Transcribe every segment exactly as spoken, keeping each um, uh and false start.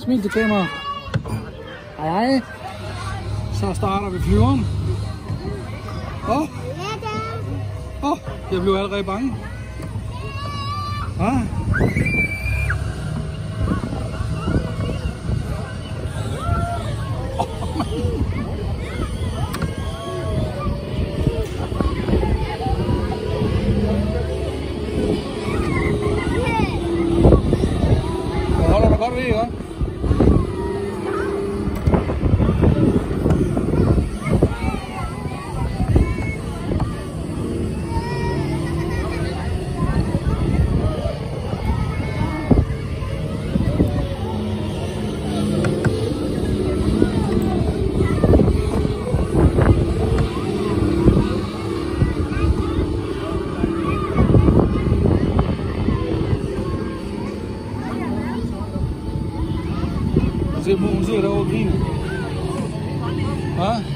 Smil til kamera. Hej hej. Så starter vi flyveren. Åh. Oh. Åh, oh, jeg blev allerede bange. Ah. Godt ved, ikke? Se, hun sidder derovre og griner. Hva?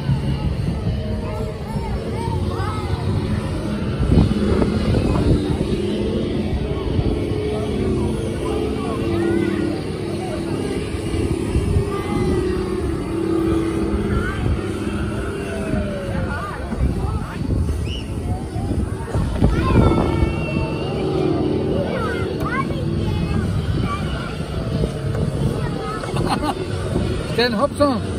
Den hop så.